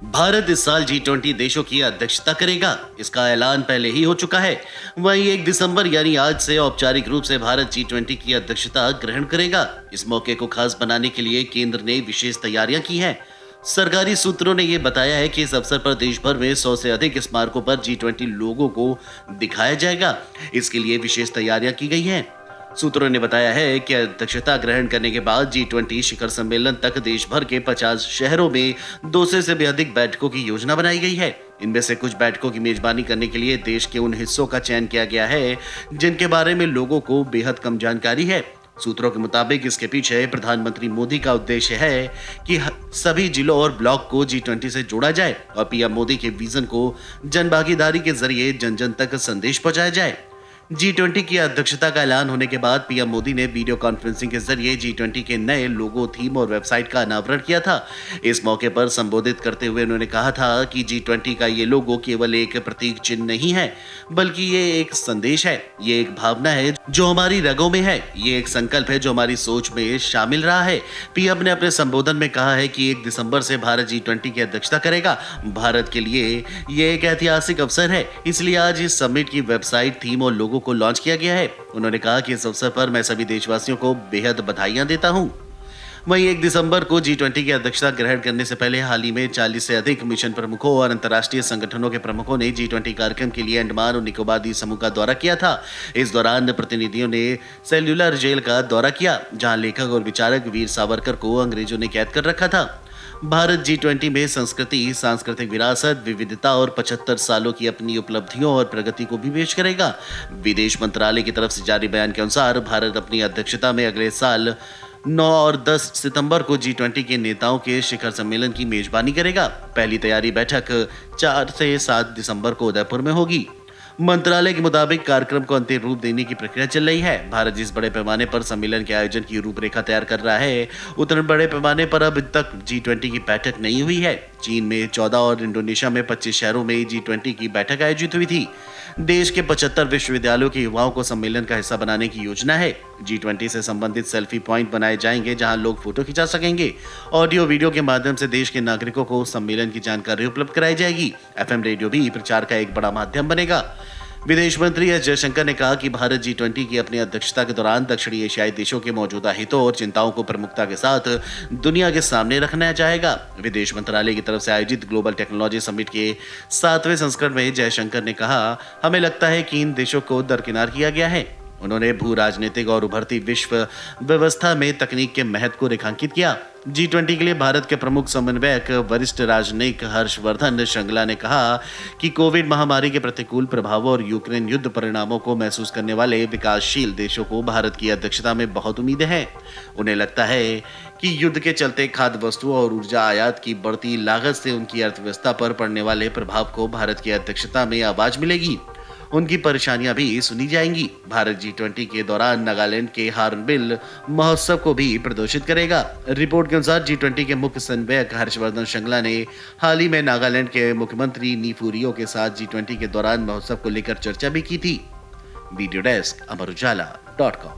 भारत इस साल G20 देशों की अध्यक्षता करेगा। इसका ऐलान पहले ही हो चुका है। वहीं 1 दिसंबर यानी आज से औपचारिक रूप से भारत G20 की अध्यक्षता ग्रहण करेगा। इस मौके को खास बनाने के लिए केंद्र ने विशेष तैयारियां की हैं। सरकारी सूत्रों ने यह बताया है कि इस अवसर पर देश भर में 100 से अधिक स्मारकों पर G20 लोगों को दिखाया जाएगा। इसके लिए विशेष तैयारियां की गई हैं। सूत्रों ने बताया है कि अध्यक्षता ग्रहण करने के बाद G20 शिखर सम्मेलन तक देश भर के 50 शहरों में 200 से भी अधिक बैठकों की योजना बनाई गई है। इनमें से कुछ बैठकों की मेजबानी करने के लिए देश के उन हिस्सों का चयन किया गया है जिनके बारे में लोगों को बेहद कम जानकारी है। सूत्रों के मुताबिक इसके पीछे प्रधानमंत्री मोदी का उद्देश्य है कि सभी जिलों और ब्लॉक को G20 से जोड़ा जाए और पीएम मोदी के विजन को जनभागीदारी के जरिए जन जन तक संदेश पहुंचाया जाए। G20 की अध्यक्षता का ऐलान होने के बाद पीएम मोदी ने वीडियो कॉन्फ्रेंसिंग के जरिए G20 के नए लोगो, थीम और वेबसाइट का अनावरण किया था। इस मौके पर संबोधित करते हुए उन्होंने कहा था कि G20 का ये लोगो केवल एक प्रतीक चिन्ह नहीं है, बल्कि ये एक संदेश है, ये एक भावना है जो हमारी रगों में है, ये एक संकल्प है जो हमारी सोच में शामिल रहा है। पीएम ने अपने संबोधन में कहा है कि 1 दिसंबर से भारत G20 की अध्यक्षता करेगा। भारत के लिए ये एक ऐतिहासिक अवसर है, इसलिए आज इस समिट की वेबसाइट, थीम और लोगो को लॉन्च किया गया है। उन्होंने कहा कि इस अवसर पर मैं सभी देशवासियों को बेहद बधाइयां देता हूं। वहीं 1 दिसंबर को G20 की अध्यक्षता ग्रहण करने से पहले हाल ही में 40 से अधिक मिशन प्रमुखों और अंतर्राष्ट्रीय संगठनों के प्रमुखों ने G20 कार्यक्रम के लिए अंडमान और निकोबार द्वीप समूह का दौरा किया था। इस दौरान प्रतिनिधियों ने सेल्युलर जेल का दौरा किया, जहां लेखक और विचारक वीर सावरकर को अंग्रेजों ने कैद कर रखा था। भारत G20 में संस्कृति, सांस्कृतिक विरासत, विविधता और 75 सालों की अपनी उपलब्धियों और प्रगति को भी पेश करेगा। विदेश मंत्रालय की तरफ से जारी बयान के अनुसार भारत अपनी अध्यक्षता में अगले साल 9 और 10 सितंबर को G20 के नेताओं के शिखर सम्मेलन की मेजबानी करेगा। पहली तैयारी बैठक 4 से 7 दिसंबर को उदयपुर में होगी। मंत्रालय के मुताबिक कार्यक्रम को अंतिम रूप देने की प्रक्रिया चल रही है। भारत जिस बड़े पैमाने पर सम्मेलन के आयोजन की रूपरेखा तैयार कर रहा है, उतने बड़े पैमाने पर अब तक G20 की बैठक नहीं हुई है। चीन में 14 और इंडोनेशिया में 25 शहरों में G20 की बैठक आयोजित हुई थी। देश के 75 विश्वविद्यालयों के युवाओं को सम्मेलन का हिस्सा बनाने की योजना है। G20 से संबंधित सेल्फी पॉइंट बनाए जाएंगे, जहां लोग फोटो खिंचा सकेंगे। ऑडियो वीडियो के माध्यम से देश के नागरिकों को सम्मेलन की जानकारी उपलब्ध कराई जाएगी। FM रेडियो भी प्रचार का एक बड़ा माध्यम बनेगा। विदेश मंत्री एस जयशंकर ने कहा कि भारत G20 की अपनी अध्यक्षता के दौरान दक्षिणी एशियाई देशों के मौजूदा हितों और चिंताओं को प्रमुखता के साथ दुनिया के सामने रखना चाहेगा। विदेश मंत्रालय की तरफ से आयोजित ग्लोबल टेक्नोलॉजी समिट के 7वें संस्करण में जयशंकर ने कहा, हमें लगता है कि इन देशों को दरकिनार किया गया है। उन्होंने भू राजनीतिक और उभरती विश्व व्यवस्था में तकनीक के महत्व को रेखांकित किया। G20 के लिए भारत के प्रमुख समन्वयक वरिष्ठ राजनयिक हर्षवर्धन श्रृंगला ने कहा कि कोविड महामारी के प्रतिकूल प्रभावों और यूक्रेन युद्ध परिणामों को महसूस करने वाले विकासशील देशों को भारत की अध्यक्षता में बहुत उम्मीदें हैं। उन्हें लगता है कि युद्ध के चलते खाद्य वस्तुओं और ऊर्जा आयात की बढ़ती लागत से उनकी अर्थव्यवस्था पर पड़ने वाले प्रभाव को भारत की अध्यक्षता में आवाज मिलेगी। उनकी परेशानियां भी सुनी जाएंगी। भारत G20 के दौरान नागालैंड के हॉर्नबिल महोत्सव को भी प्रदर्शित करेगा। रिपोर्ट के अनुसार G20 के मुख्य समन्वयक हर्षवर्धन श्रृंगला ने हाल ही में नागालैंड के मुख्यमंत्री नीफू रियो के साथ G20 के दौरान महोत्सव को लेकर चर्चा भी की थी। Video desk amarujala.com।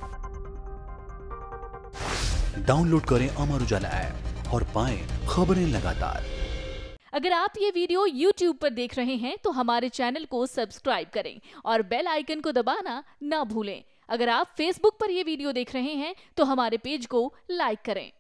डाउनलोड करें अमर उजाला ऐप और पाएं खबरें लगातार। अगर आप ये वीडियो YouTube पर देख रहे हैं तो हमारे चैनल को सब्सक्राइब करें और बेल आइकन को दबाना ना भूलें। अगर आप Facebook पर ये वीडियो देख रहे हैं तो हमारे पेज को लाइक करें।